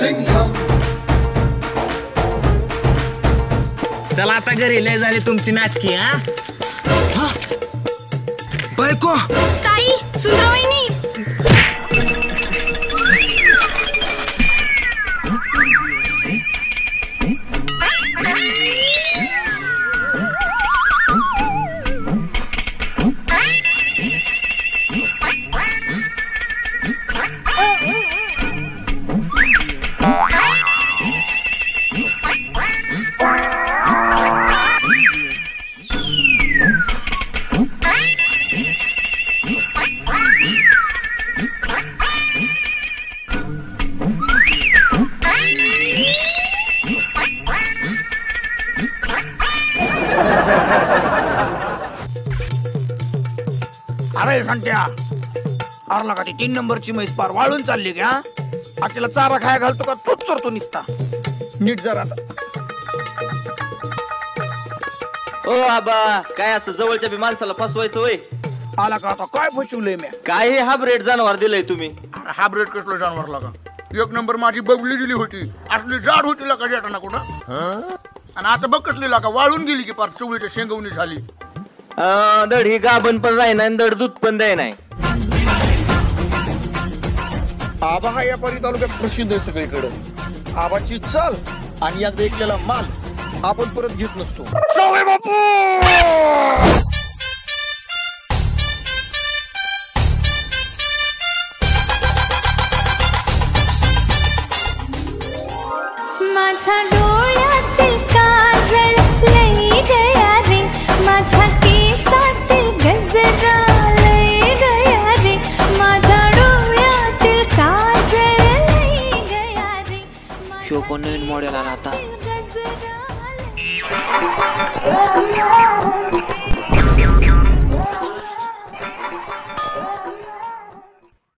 चला आता घरी लय झाली तुमची नाटकी. हा बायको ताई सुंदरवहिनी अरे संट्या अरला का ती 3 नंबरची म्हैस पार वाळून चालली का? तिला चारा खाया घालतो का तूच चरतो निसता? नीट जरा आता. ओ आबा काय असं जवळच्या बी माणसाला फसवायचं होय? आला का आता काय फसवलंय मी? काय हे हाब्रेड जनावर दिलंय तुम्ही? हाब्रेड कसलं जनावर लागा? 1 नंबर माझी बबली दिली होती, असली जाड होती लागा जेटाना कुठं. आणि आता बघ कसली लागा वाळून गेली की पार चवळीच्या शेंगवणी झाली. दड ही गाभण पण राही नाही दड दूध पण द्याय नाही. आबा हा या परी तालुक्यात प्रसिद्ध आहे सगळीकडे. आबाची चाल आणि एकदा ऐकलेला माल आपण परत घेत नसतो. जाऊया बापू. माझ्या डोळ्यातील काजळ लई गया रे, माझ्या केसातील गजरा लई गया रे, माझ्या डोळ्यातील काजळ लई गया रे. शो पण नवीन मॉडेल आला आता. गजरा